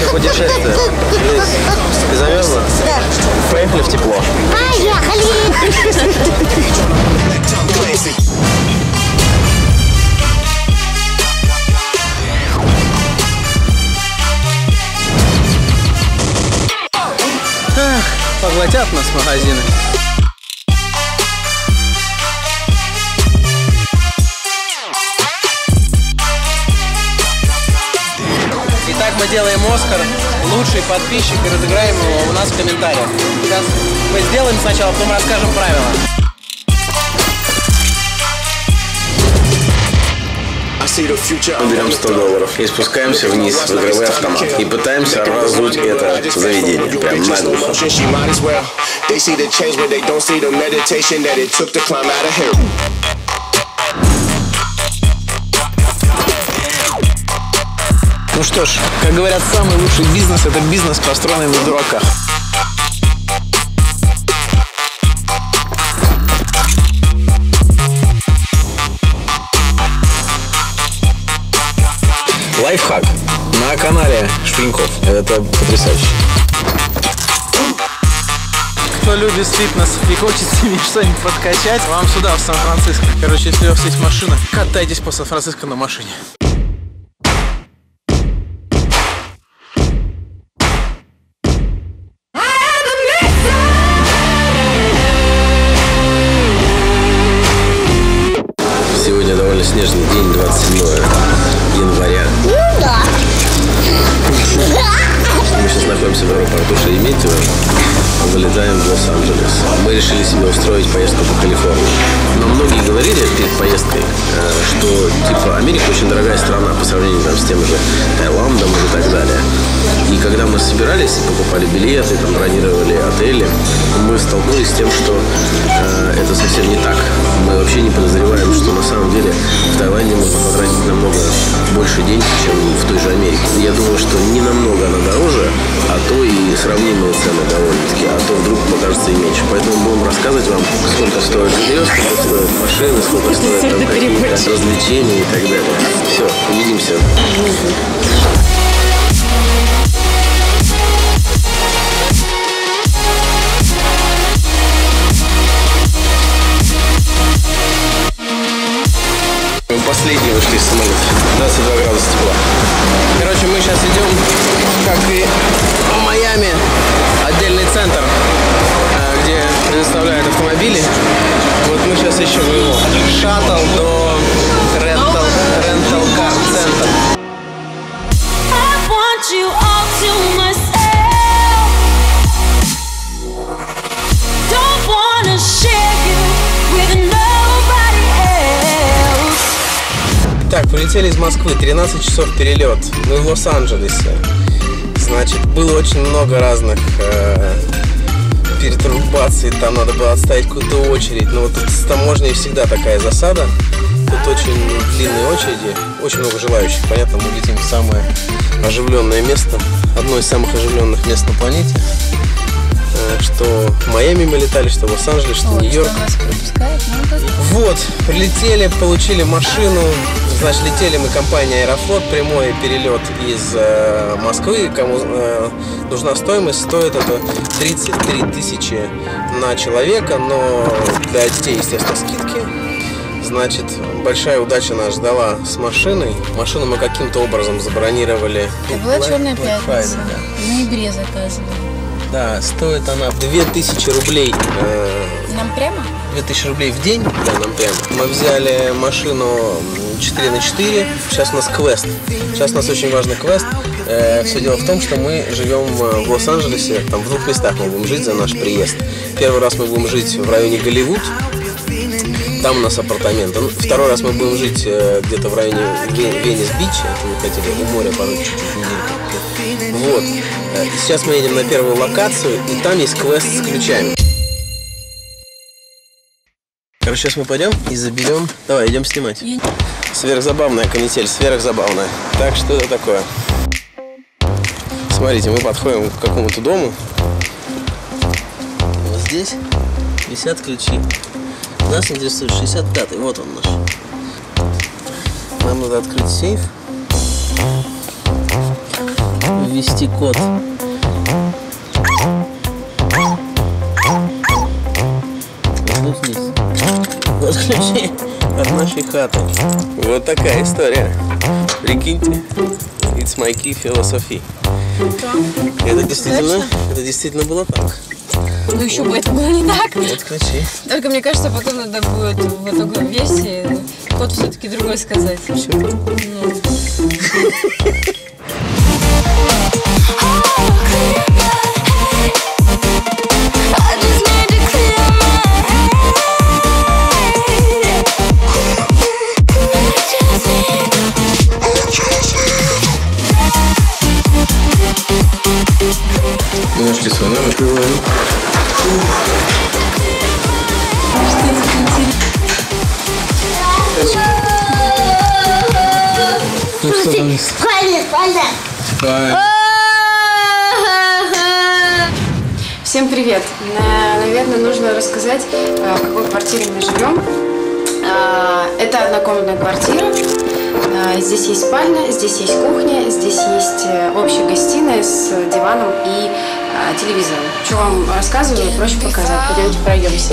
путешествие. Ты замерзла? Да. Поехали в тепло. Поехали! Ах, поглотят нас магазины. Итак, мы делаем Оскар. Лучший подписчик и разыграем его у нас в комментариях. Сейчас мы сделаем сначала, потом расскажем правила. Мы берем $100 и спускаемся вниз в игровой автомат и пытаемся раздуть это заведение прям наглухо. Ну что ж, как говорят, самый лучший бизнес — это бизнес, построенный на дураках. Лайфхак на канале Шпиньков. Это потрясающе. Кто любит фитнес и хочет себе что-нибудь подкачать, вам сюда, в Сан-Франциско. Короче, если у вас есть машина, катайтесь по Сан-Франциско на машине. Сегодня довольно снежный день, 27 января. Да. Мы сейчас находимся в аэропорту Шереметьево, вылетаем в Лос-Анджелес. Мы решили себе устроить поездку по Калифорнии. Но многие говорили перед поездкой, что типа Америка очень дорогая страна по сравнению там, с тем же Таиландом и так далее. И когда мы собирались и покупали билеты, там, бронировали отели, мы столкнулись с тем, что это совсем не так. Мы вообще не подозреваем, что на самом деле в Таиланде можно потратить намного больше денег, чем в той же Америке. Я думаю, что не намного она дороже, а то и сравнимые цены довольно-таки, а то вдруг покажется и меньше. Поэтому будем рассказывать вам, сколько стоит жилье, сколько стоят машины, сколько стоят там какие-то развлечения и так далее. Все, увидимся. Последние вышли из самолета. 22 градуса тепла. Короче, мы сейчас идем, как и в Майами, отдельный центр, где предоставляют автомобили. Вот мы сейчас ищем его. Шаттл до Rental Car Center. Так, полетели из Москвы, 13 часов перелет. Мы в Лос-Анджелесе. Значит, было очень много разных перетрубаций. Там надо было отставить какую-то очередь. Но вот тут с таможней всегда такая засада. Тут очень длинные очереди, очень много желающих. Понятно, мы летим в самое оживленное место. Одно из самых оживленных мест на планете. Что в Майами мы летали, что в Лос-Анджелес, что в Нью-Йорк. Вот, прилетели, получили машину. Значит, летели мы компания Аэрофлот, прямой перелет из Москвы. Кому нужна стоимость, стоит это 33 тысячи на человека, но для детей, естественно, скидки. Значит, большая удача нас ждала с машиной. Машину мы каким-то образом забронировали. Это была черная пятница. В ноябре заказывали. Да, стоит она 2000 рублей. Нам прямо? 2000 рублей в день, да, нам прямо. Мы взяли машину 4×4, сейчас у нас квест. Сейчас у нас очень важный квест. Все дело в том, что мы живем в Лос-Анджелесе, там в двух местах мы будем жить за наш приезд. Первый раз мы будем жить в районе Голливуд, там у нас апартаменты. Второй раз мы будем жить где-то в районе Венес-Бич, это мы хотели у моря порой чуть-чуть недельку. Вот. Сейчас мы едем на первую локацию, и там есть квест с ключами. Короче, сейчас мы пойдем и заберем. Давай, идем снимать. Сверхзабавная канитель, сверхзабавная. Так, что это такое? Смотрите, мы подходим к какому-то дому. Вот здесь висят ключи. Нас интересует 65-й, вот он наш. Нам надо открыть сейф. ввести код. Вот вниз. Вот ключи от нашей хаты. Вот такая история. Прикиньте. It's my key philosophy. Это действительно было так. Ну еще бы это было не так. Вот ключи. Только мне кажется, потом надо будет в итоговой версии код все-таки другой сказать. Почему? Мы нашли свой номер. Ну что там есть? Всем привет! Наверное, нужно рассказать, в какой квартире мы живем. Это однокомнатная квартира. Здесь есть спальня, здесь есть кухня, здесь есть общая гостиная с диваном и телевизором. Что вам рассказываю, проще показать. Пойдемте пройдемся.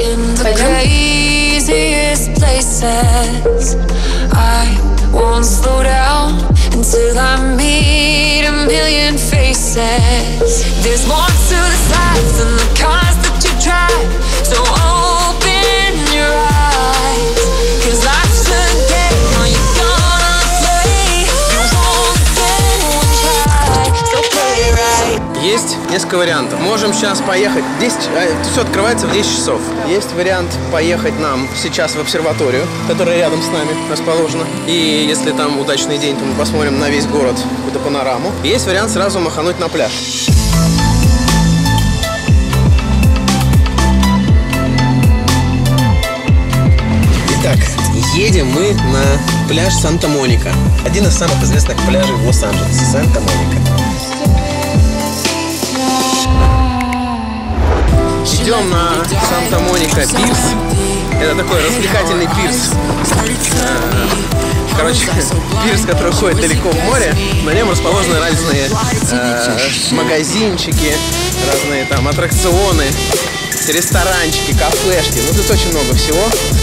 Есть несколько вариантов. Можем сейчас поехать. Все открывается в 10 часов. Есть вариант поехать нам сейчас в обсерваторию, которая рядом с нами расположена. И если там удачный день, то мы посмотрим на весь город, какую-то панораму. И есть вариант сразу махануть на пляж. Итак, едем мы на пляж Санта-Моника. Один из самых известных пляжей в Лос-Анджелесе. Санта-Моника. Идем на Санта-Моника пирс. Это такой развлекательный пирс. Короче, пирс, который ходит далеко в море. На нем расположены разные магазинчики, разные там аттракционы, ресторанчики, кафешки. Ну, тут очень много всего.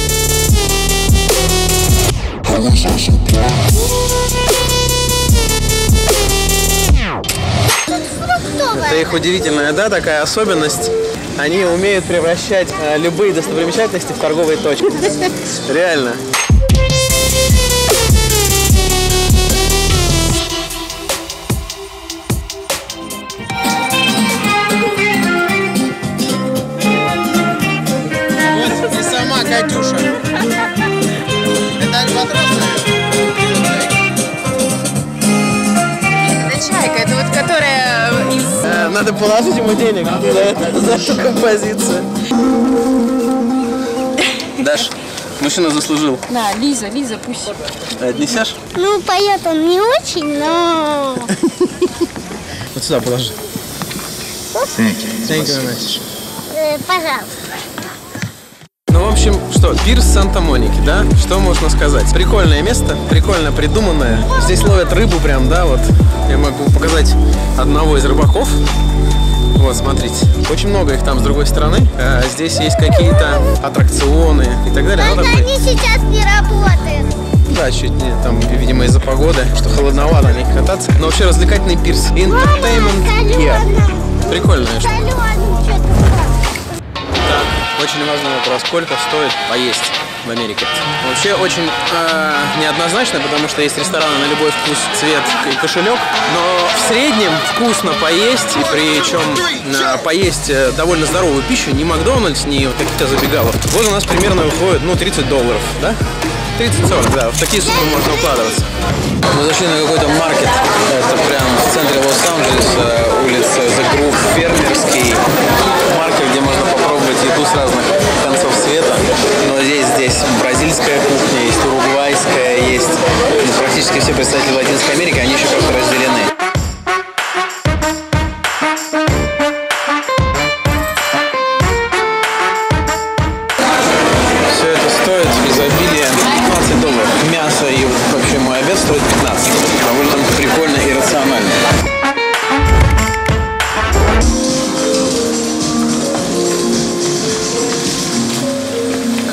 Это их удивительная, да, такая особенность. Они умеют превращать любые достопримечательности в торговые точки. Реально. Вот и сама Катюша. Это альбатрос, Это чайка, это вот которая из... Надо положить ему денег за эту композицию. Даш, мужчина заслужил. Да, Лиза, пусть. Отнесешь? Ну, поет он не очень, но... Вот сюда положи. Пожалуйста. Ну, в общем, что, пирс Санта-Моники, да? Что можно сказать? Прикольное место, прикольно придуманное. Здесь ловят рыбу прям, да, вот. Я могу показать одного из рыбаков. Вот, смотрите. Очень много их там с другой стороны. Здесь есть какие-то аттракционы и так далее. Только они сейчас не работают. Да, чуть не, там, видимо, из-за погоды, что холодновато на них кататься. Но вообще развлекательный пирс. Entertainment Gear. Прикольная штука. Так, очень важный вопрос. Сколько стоит поесть в Америке? Вообще очень неоднозначно, потому что есть рестораны на любой вкус, цвет и кошелек. Но в среднем вкусно поесть, и причем поесть довольно здоровую пищу, не Макдональдс, не вот какие-то забегаловки. Вот у нас примерно выходит, ну, $30, да? 30-40, да, в такие суммы можно укладываться. Мы зашли на какой-то маркет, это прям в центре Лос-Анджелеса, улица The Grove, фермерский маркет, где можно попробовать еду с разных концов света. Но здесь бразильская кухня, есть уругвайская, есть практически все представители Латинской Америки, они еще как-то разделены. Все это стоит в изобилии $20. Мясо и вообще мой обед стоит 15. Довольно прикольно и рационально.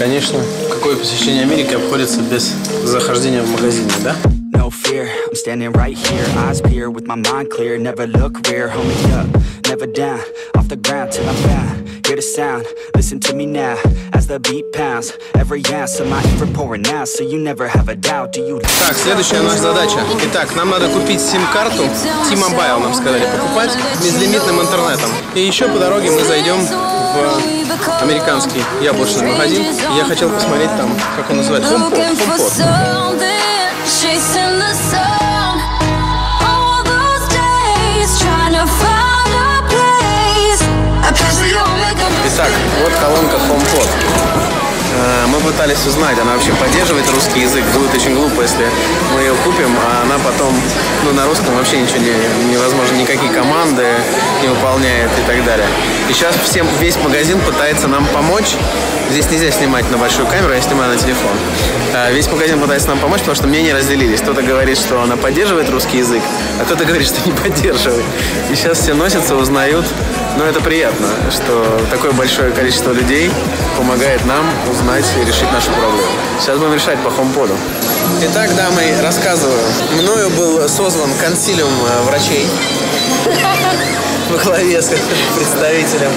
Конечно. Какое посещение Америки обходится без захождения в магазине, да? No fear, I'm standing right here, eyes peer with my mind clear, never look rear, hold me up, never down, off the ground till I'm bound, hear the sound, listen to me now, as the beat pounds, every ounce of my effort pouring out, so you never have a doubt, do you... Так, следующая наша задача. Итак, нам надо купить сим-карту, T-Mobile нам сказали покупать, безлимитным интернетом. И еще по дороге мы зайдем в американский яблочный магазин. Я хотел посмотреть там, как он называется, HomePod. Chasing the sun, all those days trying to find a place. Итак, вот колонка HomePod. Мы пытались узнать, она вообще поддерживает русский язык. Будет очень глупо, если мы ее купим, а она потом, ну, на русском вообще ничего невозможно, никакие команды не выполняет и так далее. И сейчас весь магазин пытается нам помочь. Здесь нельзя снимать на большую камеру, я снимаю на телефон. Весь магазин пытается нам помочь, потому что мнения разделились. Кто-то говорит, что она поддерживает русский язык, а кто-то говорит, что не поддерживает. И сейчас все носятся, узнают. Но это приятно, что такое большое количество людей помогает нам узнать и решить нашу проблему. Сейчас будем решать по HomePod. Итак, дамы, рассказываю. Мною был созван консилиум врачей во главе с представителем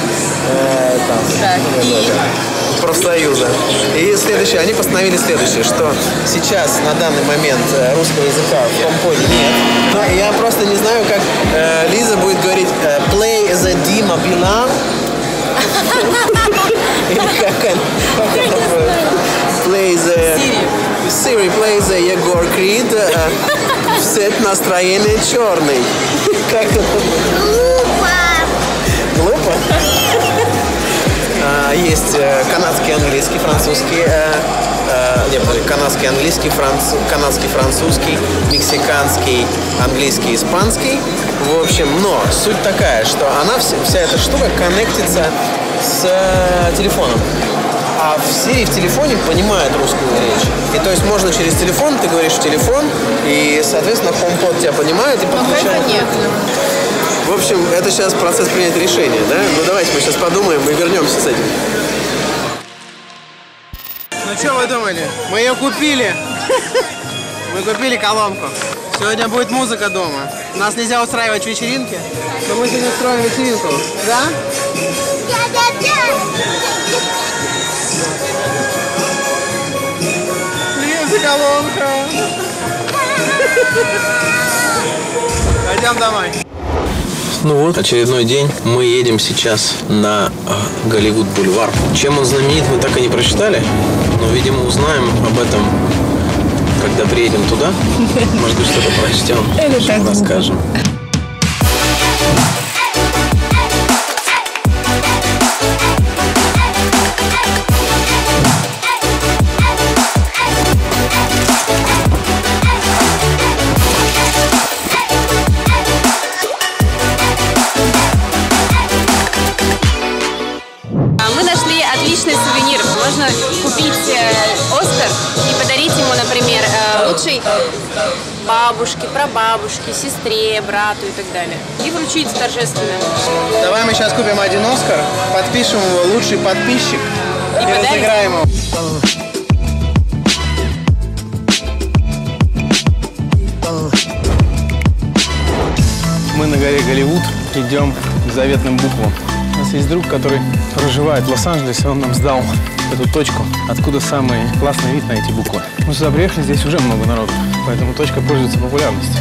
профсоюза. И следующее, они постановили следующее, что сейчас на данный момент русского языка в HomePod нет. Но я просто не знаю, как Лиза будет говорить play the Dima Bilan. Или как она будет? Play the Siri, play the Егор Крид. Сет настроение черный. Как это? Глупо? Есть канадский, английский, французский, канадский, английский, канадский, французский, мексиканский, английский, испанский. В общем, но суть такая, что она, вся эта штука коннектится с телефоном. А в Siri в телефоне понимает русскую речь. И то есть можно через телефон, ты говоришь в телефон, и, соответственно, HomePod тебя понимает и подключает. В общем, это сейчас процесс принятия решения, да? Ну давайте мы сейчас подумаем и вернемся с этим. Ну что вы думали? Мы ее купили. Мы купили колонку. Сегодня будет музыка дома. Нас нельзя устраивать вечеринки, но мы сегодня устроим вечеринку. Да? Лиза, колонка. Пойдем домой. Ну вот, очередной день. Мы едем сейчас на Голливуд-бульвар. Чем он знаменит, мы так и не прочитали. Но, видимо, узнаем об этом, когда приедем туда. Может быть, что-то прочтем, расскажем. Отличный сувенир. Можно купить Оскар и подарить ему, например, лучшей бабушке, прабабушке, сестре, брату и так далее. И вручить торжественно. Давай мы сейчас купим один Оскар, подпишем его «Лучший подписчик» и разыграем его. Мы на горе Голливуд идем к заветным буквам. У нас есть друг, который проживает в Лос-Анджелесе, он нам сдал эту точку, откуда самый классный вид на эти буквы. Мы сюда приехали, здесь уже много народу, поэтому точка пользуется популярностью.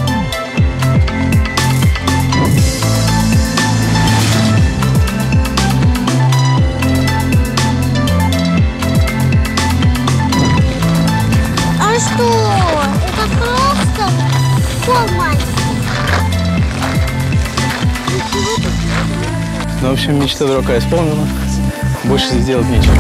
А что? Это просто форма. Ну, в общем, мечта дурака исполнена. Больше здесь делать нечего.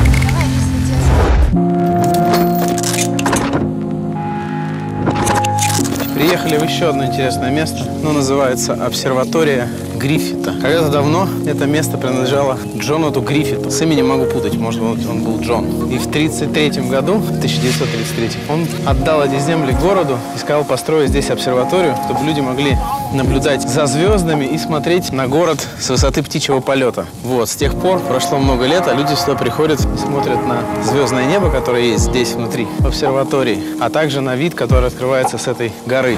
Приехали в еще одно интересное место. Оно называется обсерватория Гриффита. Когда-то давно это место принадлежало Джонатану Гриффиту. С именем могу путать, может быть, он был Джон. И в 1933 году, в 1933, он отдал эти земли городу и сказал построить здесь обсерваторию, чтобы люди могли наблюдать за звездами и смотреть на город с высоты птичьего полета. Вот, с тех пор прошло много лет, а люди сюда приходят и смотрят на звездное небо, которое есть здесь внутри, в обсерватории, а также на вид, который открывается с этой горы.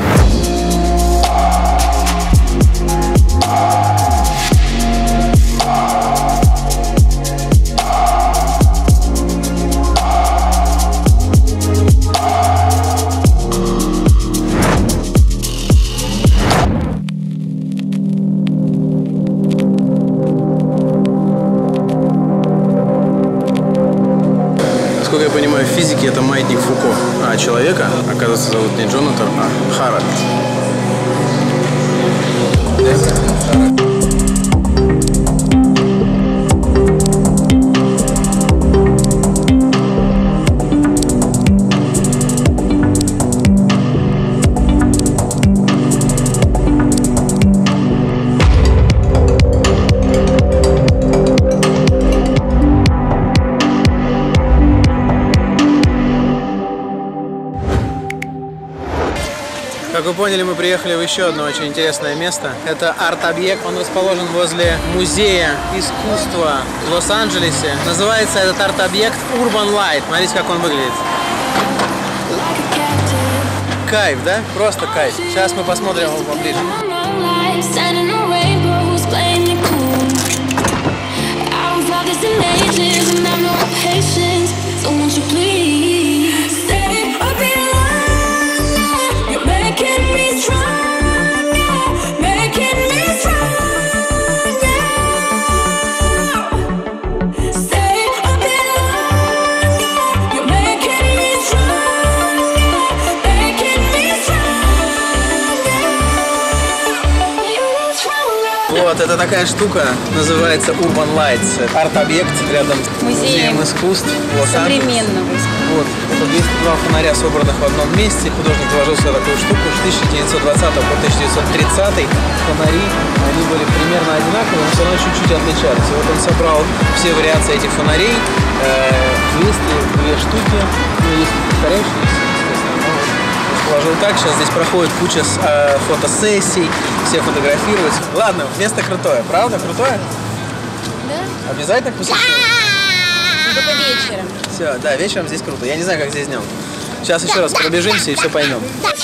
Насколько я понимаю, в физике это маятник Фуко, а человека, оказывается, зовут не Джонатан, а Харальд. Как вы поняли, мы приехали в еще одно очень интересное место. Это арт-объект. Он расположен возле музея искусства в Лос-Анджелесе. Называется этот арт-объект Urban Light. Смотрите, как он выглядит. Кайф, да? Просто кайф. Сейчас мы посмотрим его поближе. Вот, это такая штука, называется Urban Lights. Арт-объект рядом с музеем искусств современного искусства. Вот, это 202 фонаря, собранных в одном месте. Художник вложил сюда такую штуку. С 1920 по 1930 фонари, они были примерно одинаковые, но все равно чуть-чуть отличались. И вот он собрал все вариации этих фонарей, 202 штуки, ну, есть повторяющиеся. Положил так, сейчас здесь проходит куча фотосессий, все фотографируются. Ладно, место крутое, правда? Крутое? Да. Обязательно посетим? Только вечером. Все, да, вечером здесь круто. Я не знаю, как здесь днем. Сейчас еще раз пробежимся и все поймем.